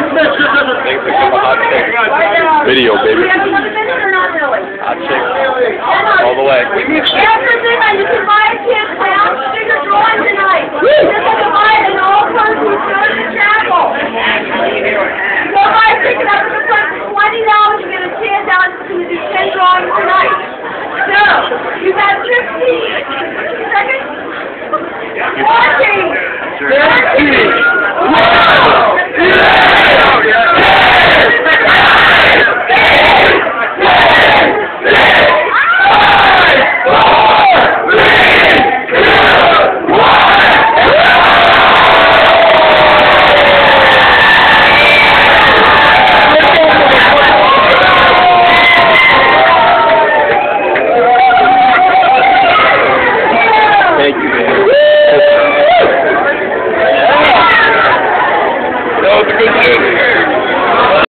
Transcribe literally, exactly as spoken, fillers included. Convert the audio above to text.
Thanks for coming, hot chick. Video, baby. Hot chick. All the way. After midnight, you can buy a kid house sticker drawing tonight. Just have to buy it in all persons church and chapel. Go buy a ticket up at the front for twenty dollars. You get a chance out to do ten drawings tonight. So, you got fifteen seconds. fourteen. thirteen. Thank you, man. That was a good shit.